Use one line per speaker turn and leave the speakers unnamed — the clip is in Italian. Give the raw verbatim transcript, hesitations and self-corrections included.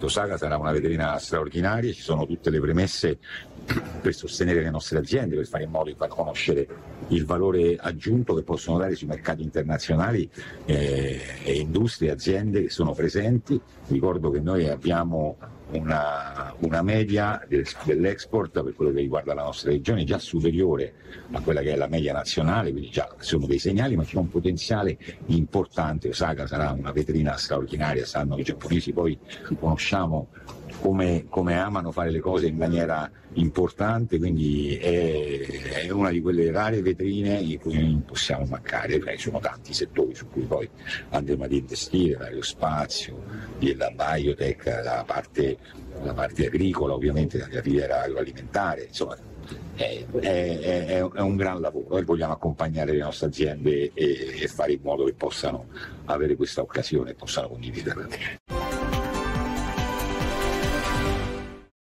detto, Saga sarà una vetrina straordinaria, ci sono tutte le premesse per sostenere le nostre aziende, per fare in modo di far conoscere il valore aggiunto che possono dare sui mercati internazionali eh, e industrie e aziende che sono presenti. Ricordo che noi abbiamo una, una media del, dell'export per quello che riguarda la nostra regione già superiore a quella che è la media nazionale, quindi già sono dei segnali, ma c'è un potenziale importante. Saga sarà una vetrina straordinaria, sanno i giapponesi, poi conosciamo come, come amano fare le cose in maniera importante, quindi è, è una di quelle rare vetrine in cui non possiamo mancare. Ci sono tanti settori su cui poi andremo ad investire, l'aerospazio, la biotech, la parte, la parte agricola, ovviamente la filiera agroalimentare, insomma è, è, è, è un gran lavoro e vogliamo accompagnare le nostre aziende e, e fare in modo che possano avere questa occasione e possano condividerla.